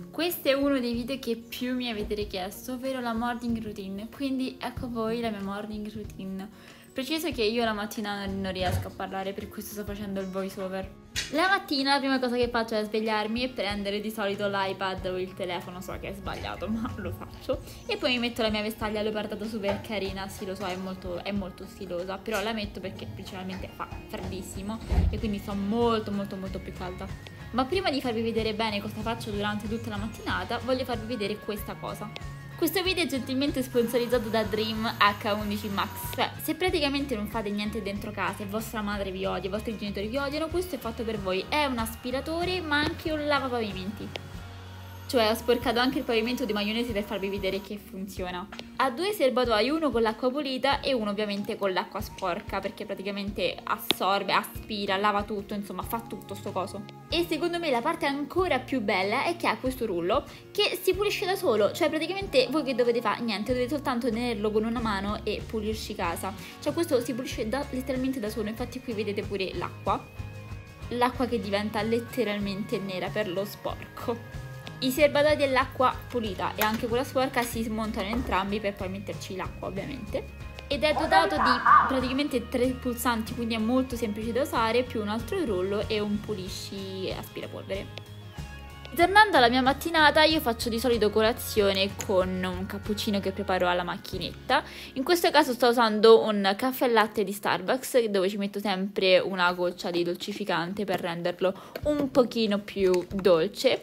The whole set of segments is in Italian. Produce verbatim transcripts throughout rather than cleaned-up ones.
Questo è uno dei video che più mi avete richiesto, ovvero la morning routine, quindi ecco voi la mia morning routine. Preciso che io la mattina non riesco a parlare, per questo sto facendo il voice over. La mattina la prima cosa che faccio è svegliarmi e prendere di solito l'iPad o il telefono, so che è sbagliato ma lo faccio, e poi mi metto la mia vestaglia leopardata super carina, sì lo so è molto, è molto stilosa, però la metto perché principalmente fa freddissimo e quindi sto molto molto molto più calda. Ma prima di farvi vedere bene cosa faccio durante tutta la mattinata, voglio farvi vedere questa cosa. Questo video è gentilmente sponsorizzato da Dream acca undici Max, cioè se praticamente non fate niente dentro casa e vostra madre vi odia, i vostri genitori vi odiano, questo è fatto per voi. È un aspiratore ma anche un lavapavimenti. Cioè ho sporcato anche il pavimento di maionese per farvi vedere che funziona. Ha due serbatoi, uno con l'acqua pulita e uno ovviamente con l'acqua sporca, perché praticamente assorbe, aspira, lava tutto, insomma fa tutto sto coso. E secondo me la parte ancora più bella è che ha questo rullo che si pulisce da solo, cioè praticamente voi che dovete fare? Niente, dovete soltanto tenerlo con una mano e pulirci casa. Cioè questo si pulisce da, letteralmente da solo, infatti qui vedete pure l'acqua. L'acqua che diventa letteralmente nera per lo sporco. I serbatoi dell'acqua pulita e anche quella sporca si smontano entrambi per poi metterci l'acqua ovviamente, ed è dotato di praticamente tre pulsanti, quindi è molto semplice da usare, più un altro rullo e un pulisci aspirapolvere. Tornando alla mia mattinata, io faccio di solito colazione con un cappuccino che preparo alla macchinetta. In questo caso sto usando un caffè latte di Starbucks, dove ci metto sempre una goccia di dolcificante per renderlo un pochino più dolce.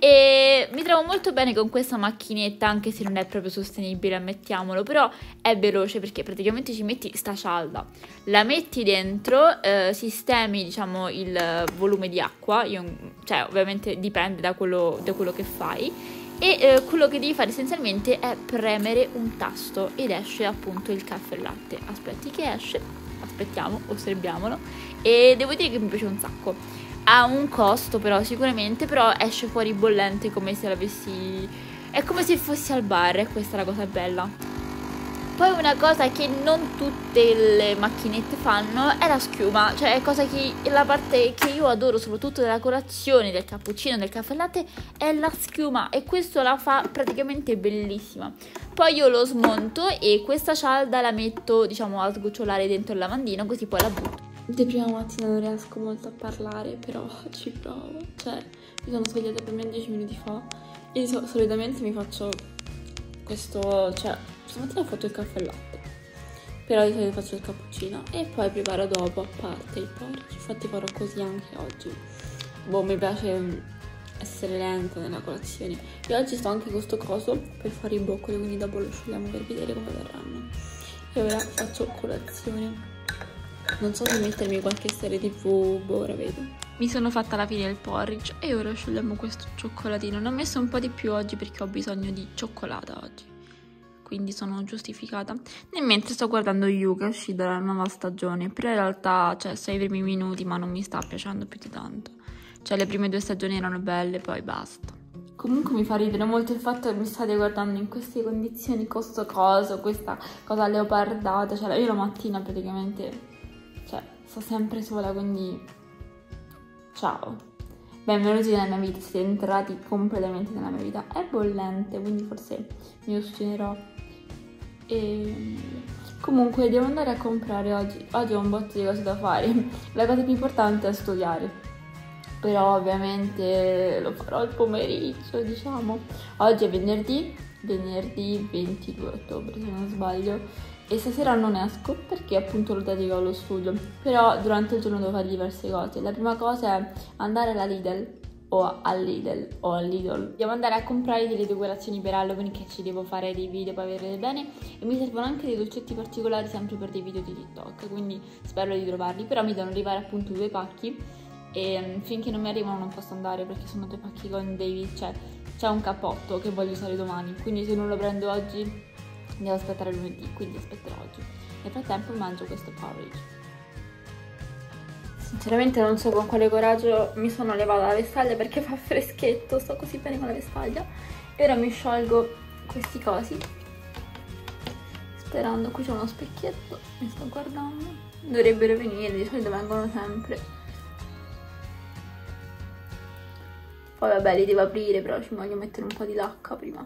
E mi trovo molto bene con questa macchinetta, anche se non è proprio sostenibile, ammettiamolo, però è veloce perché praticamente ci metti sta cialda, la metti dentro, eh, sistemi diciamo il volume di acqua, io, cioè ovviamente dipende da quello, da quello che fai, e eh, quello che devi fare essenzialmente è premere un tasto ed esce appunto il caffè latte. Aspetti che esce, aspettiamo, osserviamolo, e devo dire che mi piace un sacco. Ha un costo però sicuramente, però esce fuori bollente come se l'avessi... è come se fossi al bar, e questa è la cosa bella. Poi una cosa che non tutte le macchinette fanno è la schiuma, cioè è cosa che la parte che io adoro soprattutto della colazione, del cappuccino, del caffè latte, è la schiuma, e questo la fa praticamente bellissima. Poi io lo smonto e questa cialda la metto diciamo a sgocciolare dentro il lavandino, così poi la butto. Di prima mattina non riesco molto a parlare, però ci provo. Cioè, mi sono svegliata per me dieci minuti fa. Io so, solitamente mi faccio questo, cioè, stamattina ho fatto il caffè latte, però di solito faccio il cappuccino e poi preparo dopo a parte il porridge. Infatti farò così anche oggi. Boh, mi piace essere lenta nella colazione. E oggi sto anche con questo coso per fare i boccoli, quindi dopo lo asciughiamo per vedere come verranno. E ora faccio colazione. Non so se mettermi qualche serie tv, boh, ora vedo. Mi sono fatta la fine del porridge e ora sciogliamo questo cioccolatino. Ne ho messo un po' di più oggi perché ho bisogno di cioccolata oggi, quindi sono giustificata. Nel mentre sto guardando You, che è uscita la nuova stagione, però in realtà, cioè, sei i primi minuti, ma non mi sta piacendo più di tanto. Cioè, le prime due stagioni erano belle, poi basta. Comunque mi fa ridere molto il fatto che mi state guardando in queste condizioni, con sto coso, questa cosa leopardata. Cioè, io la mattina praticamente... cioè, sto sempre sola, quindi ciao, benvenuti nella mia vita, siete entrati completamente nella mia vita. È bollente, quindi forse mi ostinerò. E comunque devo andare a comprare oggi. Oggi ho un botto di cose da fare. La cosa più importante è studiare, però ovviamente lo farò il pomeriggio, diciamo. Oggi è venerdì, venerdì ventidue ottobre se non sbaglio. E stasera non esco perché appunto lo dedico allo studio, però durante il giorno devo fare diverse cose. La prima cosa è andare alla Lidl o al Lidl o al Lidl. Devo andare a comprare delle decorazioni per Halloween, che ci devo fare dei video per vedere bene, e mi servono anche dei dolcetti particolari sempre per dei video di TikTok, quindi spero di trovarli. Però mi devono arrivare appunto due pacchi e finché non mi arrivano non posso andare perché sono due pacchi con dei... cioè c'è un cappotto che voglio usare domani, quindi se non lo prendo oggi devo aspettare lunedì, quindi aspetterò oggi. Nel frattempo mangio questo porridge. Sinceramente non so con quale coraggio mi sono levata la vestaglia perché fa freschetto, sto così bene con la vestaglia. E ora mi sciolgo questi cosi, sperando. Qui c'è uno specchietto, mi sto guardando. Dovrebbero venire, di solito vengono sempre. Poi vabbè, li devo aprire, però ci voglio mettere un po' di lacca prima.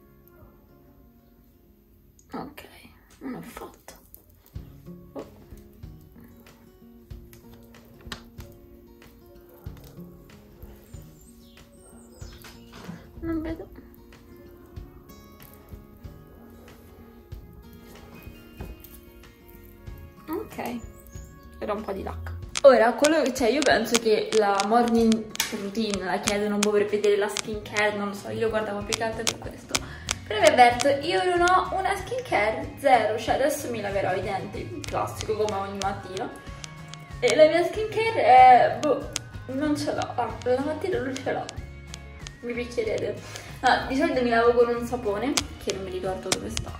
Ok, non ho fatto. Oh. Non vedo. Ok, era un po' di lacca. Ora, quello che c'è, io penso che la morning routine la chiedono un po' per vedere la skincare, non lo so, io lo guardavo applicata per questo. Però vi avverto, io non ho una skincare zero, cioè adesso mi laverò i denti in plastico come ogni mattina. E la mia skincare è, boh, non ce l'ho, ah, la mattina non ce l'ho. Mi picchierete. No, di solito mi lavo con un sapone, che non mi ricordo dove sta.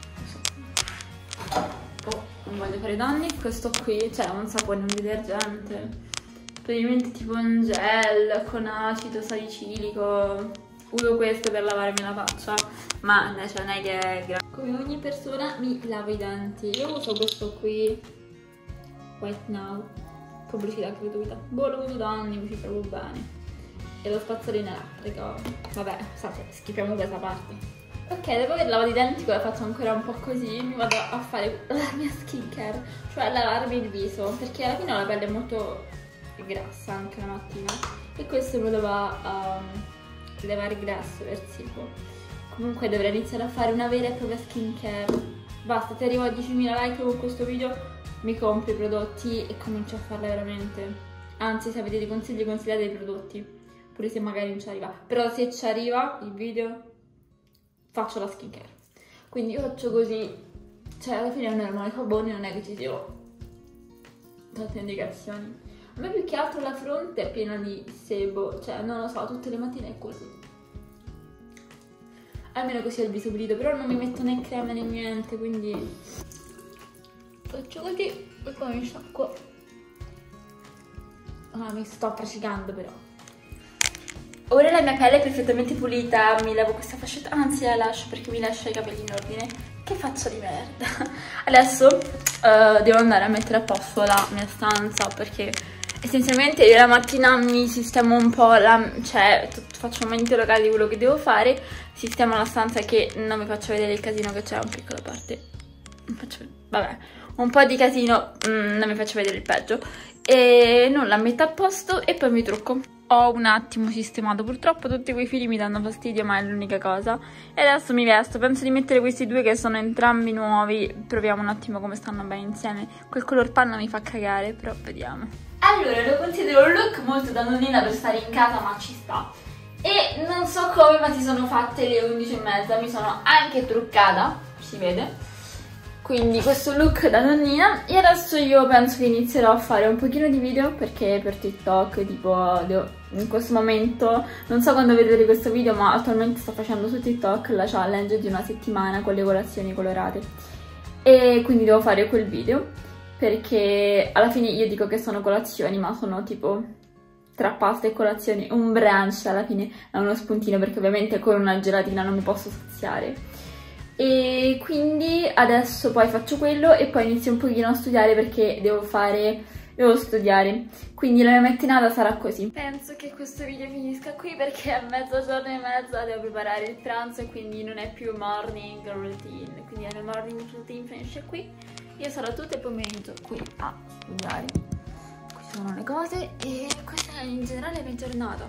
Oh, non voglio fare danni. Questo qui, cioè un sapone, un detergente. Praticamente tipo un gel con acido salicilico. Uso questo per lavarmi la faccia, ma cioè, non è che è grave. Come ogni persona mi lavo i denti. Io uso questo qui, White Now, pubblicità gratuita. Boh, lo uso da anni, mi ci trovo bene. E lo spazzolino elettrico. Vabbè, state, schifiamo questa parte. Ok, dopo aver lavato i denti, cosa faccio ancora un po' così, mi vado a fare la mia skincare, cioè a lavarmi il viso, perché alla fine la pelle è molto grassa anche la mattina. E questo me lo va a levare grasso del cibo. Comunque dovrei iniziare a fare una vera e propria skincare. Basta, se arrivo a diecimila like con questo video mi compro i prodotti e comincio a farla veramente. Anzi, se avete dei consigli, consigliate dei prodotti, pure se magari non ci arriva. Però se ci arriva il video faccio la skincare. Quindi io faccio così, cioè alla fine è normale, fa buoni, non è che ci dio tante indicazioni. A me più che altro la fronte è piena di sebo, cioè non lo so, tutte le mattine è così. Almeno così ho il viso pulito, però non mi metto né crema né niente, quindi faccio così e poi mi sciacquo. Ah, mi sto affascinando però. Ora la mia pelle è perfettamente pulita, mi levo questa fascetta, anzi la lascio perché mi lascia i capelli in ordine. Che faccia di merda. Adesso uh, devo andare a mettere a posto la mia stanza perché essenzialmente io la mattina mi sistemo un po', la, cioè faccio un mente locale di quello che devo fare, sistemo la stanza che non vi faccio vedere il casino che c'è, un piccola parte, faccio, vabbè, un po' di casino, mm, non vi faccio vedere il peggio, e nulla, metto a posto e poi mi trucco. Ho un attimo sistemato, purtroppo tutti quei fili mi danno fastidio, ma è l'unica cosa. E adesso mi vesto, penso di mettere questi due che sono entrambi nuovi, proviamo un attimo come stanno bene insieme. Quel color panna mi fa cagare, però vediamo. Allora, lo considero un look molto da nonnina per stare in casa, ma ci sta. E non so come, ma si sono fatte le undici e mezza, mi sono anche truccata, si vede. Quindi questo look da nonnina. E adesso io penso che inizierò a fare un pochino di video, perché per TikTok, tipo, devo, in questo momento, non so quando vedrete questo video, ma attualmente sto facendo su TikTok la challenge di una settimana con le colazioni colorate. E quindi devo fare quel video, perché alla fine io dico che sono colazioni, ma sono tipo tra pasta e colazioni, un brunch alla fine è uno spuntino, perché ovviamente con una gelatina non mi posso saziare. E quindi adesso poi faccio quello e poi inizio un pochino a studiare perché devo fare, devo studiare. Quindi la mia mattinata sarà così. Penso che questo video finisca qui perché a mezzogiorno e mezza devo preparare il pranzo e quindi non è più morning routine. Quindi la mia morning routine finisce qui. Io sarò tutto il pomeriggio qui a studiare. Queste sono le cose e questa è in generale la mia giornata.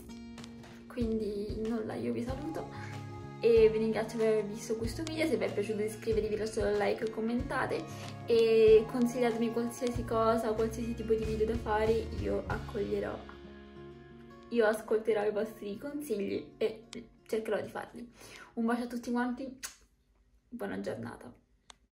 Quindi nulla, io vi saluto e vi ringrazio per aver visto questo video. Se vi è piaciuto iscrivetevi, lasciate un like, commentate e consigliatemi qualsiasi cosa, qualsiasi tipo di video da fare, io accoglierò, io ascolterò i vostri consigli e cercherò di farli. Un bacio a tutti quanti, buona giornata.